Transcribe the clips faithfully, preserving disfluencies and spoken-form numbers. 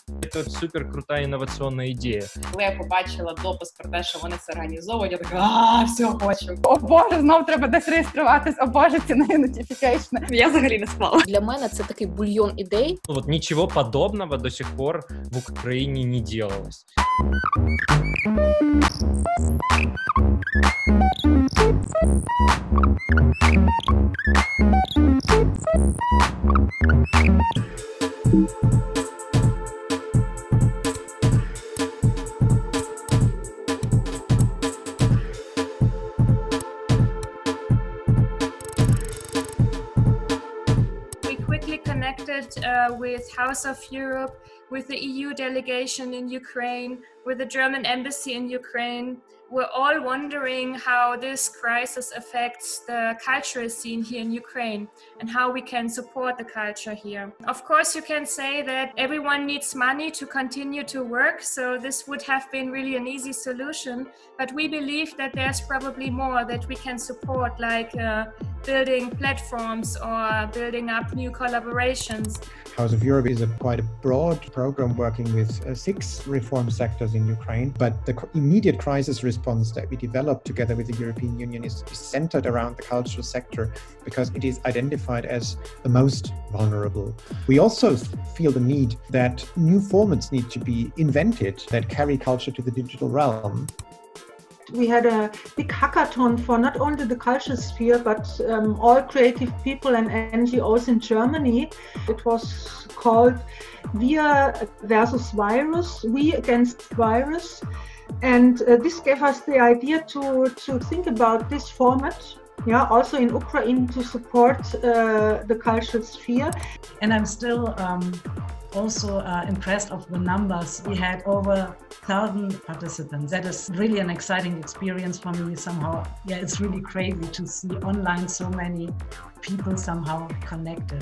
Це супер крута інноваційна ідея. Коли я побачила допис про те, що вони це організовують, я така, а, все, хочу. О Боже, знов треба десь реєструватись, о Боже, ці нотифікейшни. Я взагалі не спала. Для мене це такий бульйон ідей. Вот ничего подобного до сих пор в Украине не делалось. Connected uh, with House of Europe, with the E U delegation in Ukraine, with the German embassy in Ukraine. We're all wondering how this crisis affects the cultural scene here in Ukraine and how we can support the culture here. Of course, you can say that everyone needs money to continue to work, so this would have been really an easy solution. But we believe that there's probably more that we can support, like uh, building platforms or building up new collaborations. House of Europe is a quite a broad program working with uh, six reform sectors in Ukraine, but the cr- immediate crisis response that we developed together with the European Union is, is centered around the cultural sector because it is identified as the most vulnerable. We also feel the need that new formats need to be invented that carry culture to the digital realm. We had a big hackathon for not only the culture sphere, but um, all creative people and N G Os in Germany. It was called Wir versus Virus, We Against Virus. And uh, this gave us the idea to, to think about this format, yeah, also in Ukraine to support uh, the cultural sphere. And I'm still um, also uh, impressed of the numbers. We had over one thousand participants. That is really an exciting experience for me somehow. Yeah, it's really crazy to see online so many people somehow connected.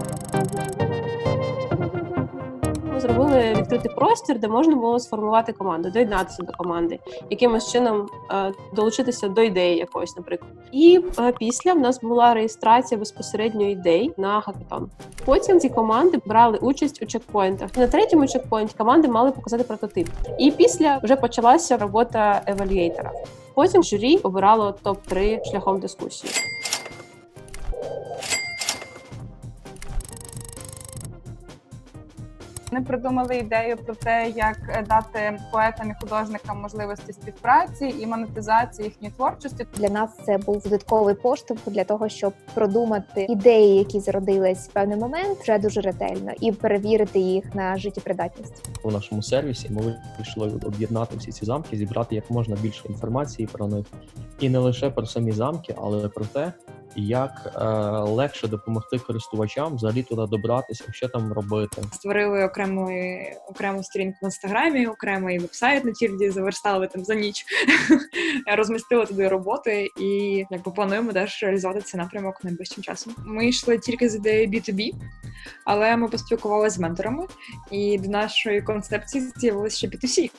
Ми зробили відкритий простір, де можна було сформувати команду, доєднатися до команди, якимось чином е, долучитися до ідеї якоїсь, наприклад. І е, після в нас була реєстрація безпосередньо ідей на хакатон. Потім ці команди брали участь у чекпоінтах. На третьому чекпоінті команди мали показати прототип. І після вже почалася робота евалюєйтора. Потім журі обирало топ три шляхом дискусії. Ми придумали ідею про те, як дати поетам і художникам можливості співпраці і монетизації їхньої творчості. Для нас це був додатковий поштовх для того, щоб продумати ідеї, які зародились в певний момент, вже дуже ретельно, і перевірити їх на життєпридатність. У нашому сервісі ми вийшли об'єднати всі ці замки, зібрати як можна більше інформації про них. І не лише про самі замки, але про те, як е, легше допомогти користувачам взагалі туди добратися, що там робити. Створили окрему, окрему сторінку в Інстаграмі, окремий веб-сайт на Тірді, заверстали там за ніч, розмістили туди роботи і якби плануємо теж реалізувати цей напрямок найближчим часом. Ми йшли тільки з ідеї бі ту бі, але ми поспілкувалися з менторами і до нашої концепції з'явилися ще бі ту сі.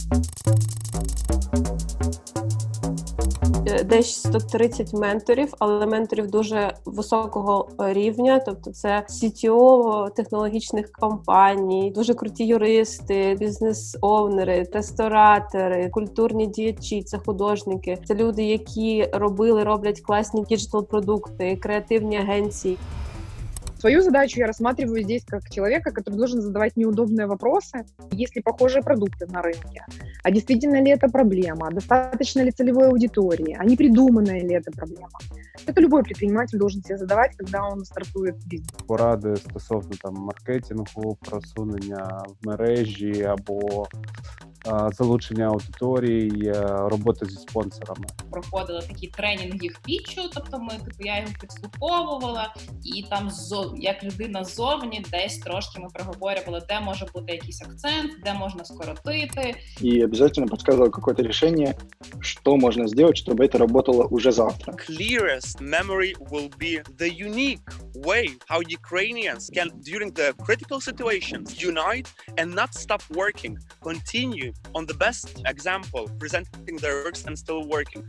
Десь сто тридцять менторів, але менторів дуже високого рівня, тобто це сі ті о технологічних компаній, дуже круті юристи, бізнес-овнери, ресторатори, культурні діячі, це художники, це люди, які робили, роблять класні діджитал-продукти, креативні агенції. Свою задачу я рассматриваю здесь как человека, который должен задавать неудобные вопросы. Есть ли похожие продукты на рынке? А действительно ли это проблема? Достаточно ли целевой аудитории? А не придуманная ли это проблема? Это любой предприниматель должен себе задавать, когда он стартует бизнес. Поради стосовно там маркетингу, просунення в мережі або залучення аудиторії, роботи зі спонсорами. Проходили такі тренінги в пітчу, тобто ми, типу, я його підслуховувала, і там як людина ззовні десь трошки ми проговорювали, де може бути якийсь акцент, де можна скоротити. И обязательно подсказывал какое-то решение, что можно сделать, чтобы это работало уже завтра. Clearest memory will be the unique way how Ukrainians can, during the critical situations, unite and not stop working, continue on the best example, presenting their works and still working.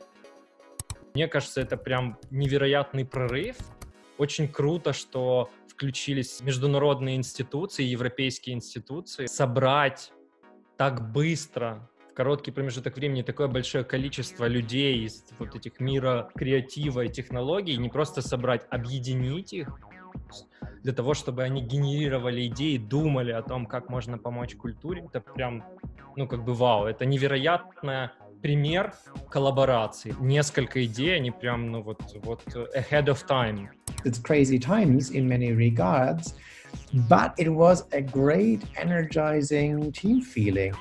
Мне кажется, это прям невероятный прорыв. Очень круто, что в включились международные институции, европейские институции, собрать так быстро, в короткий промежуток времени, такое большое количество людей из вот этих мира креатива и технологий, не просто собрать, объединить их для того, чтобы они генерировали идеи, думали о том, как можно помочь культуре. Это прям, ну, как бы вау, это невероятный пример коллаборации. Несколько идей, они прям, ну, вот, вот ahead of time. It's crazy times in many regards, but it was a great, energizing team feeling.